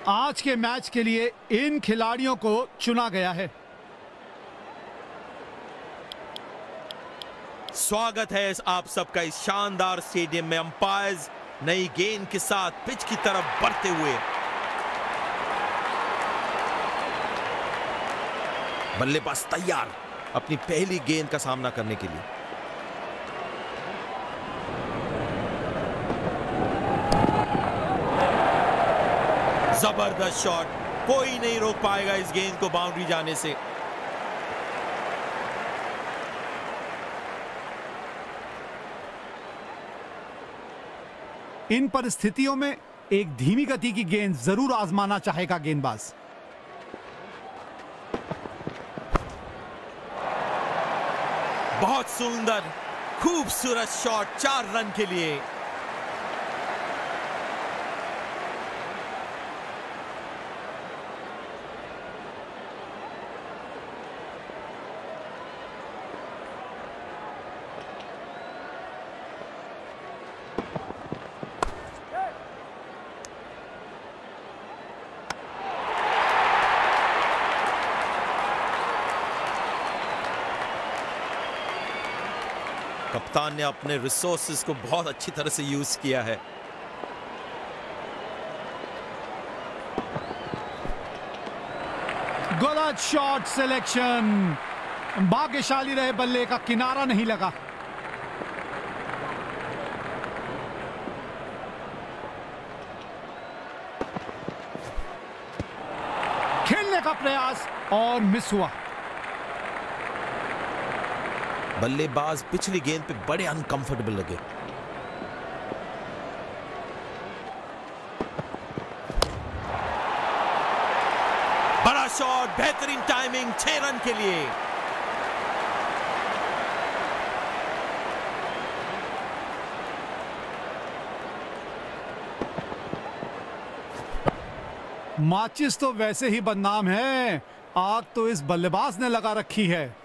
आज के मैच के लिए इन खिलाड़ियों को चुना गया है। स्वागत है आप सबका इस शानदार स्टेडियम में। अंपायर्स नई गेंद के साथ पिच की तरफ बढ़ते हुए। बल्लेबाज तैयार अपनी पहली गेंद का सामना करने के लिए। जबरदस्त शॉट, कोई नहीं रोक पाएगा इस गेंद को बाउंड्री जाने से। इन परिस्थितियों में एक धीमी गति की गेंद जरूर आजमाना चाहेगा गेंदबाज। बहुत सुंदर खूबसूरत शॉट 4 रन के लिए। कप्तान ने अपने रिसोर्सेज को बहुत अच्छी तरह से यूज किया है। गलत शॉट सिलेक्शन, भाग्यशाली रहे बल्ले का किनारा नहीं लगा। खेलने का प्रयास और मिस हुआ। बल्लेबाज पिछली गेंद पे बड़े अनकंफर्टेबल लगे। बड़ा शॉट, बेहतरीन टाइमिंग, 6 रन के लिए। माचिस तो वैसे ही बदनाम है, आग तो इस बल्लेबाज ने लगा रखी है।